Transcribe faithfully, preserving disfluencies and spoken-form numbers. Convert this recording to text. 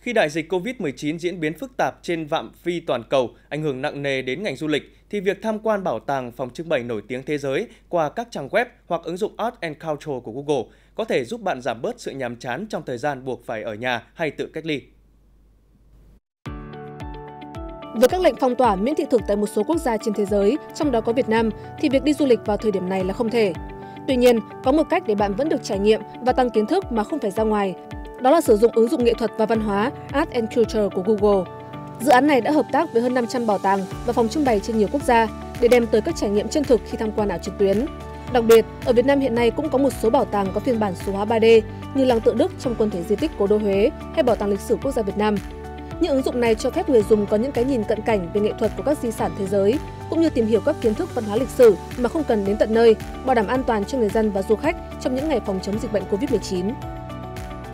Khi đại dịch Covid mười chín diễn biến phức tạp trên phạm vi toàn cầu, ảnh hưởng nặng nề đến ngành du lịch, thì việc tham quan bảo tàng, phòng trưng bày nổi tiếng thế giới qua các trang web hoặc ứng dụng Art and Culture của Google có thể giúp bạn giảm bớt sự nhàm chán trong thời gian buộc phải ở nhà hay tự cách ly. Với các lệnh phong tỏa miễn thị thực tại một số quốc gia trên thế giới, trong đó có Việt Nam, thì việc đi du lịch vào thời điểm này là không thể. Tuy nhiên, có một cách để bạn vẫn được trải nghiệm và tăng kiến thức mà không phải ra ngoài. Đó là sử dụng ứng dụng nghệ thuật và văn hóa Art and Culture của Google. Dự án này đã hợp tác với hơn năm trăm bảo tàng và phòng trưng bày trên nhiều quốc gia để đem tới các trải nghiệm chân thực khi tham quan ảo trực tuyến. Đặc biệt, ở Việt Nam hiện nay cũng có một số bảo tàng có phiên bản số hóa ba D như Lăng Tượng Đức trong quần thể di tích Cố đô Huế hay Bảo tàng Lịch sử Quốc gia Việt Nam. Những ứng dụng này cho phép người dùng có những cái nhìn cận cảnh về nghệ thuật của các di sản thế giới, cũng như tìm hiểu các kiến thức văn hóa lịch sử mà không cần đến tận nơi, bảo đảm an toàn cho người dân và du khách trong những ngày phòng chống dịch bệnh Covid mười chín.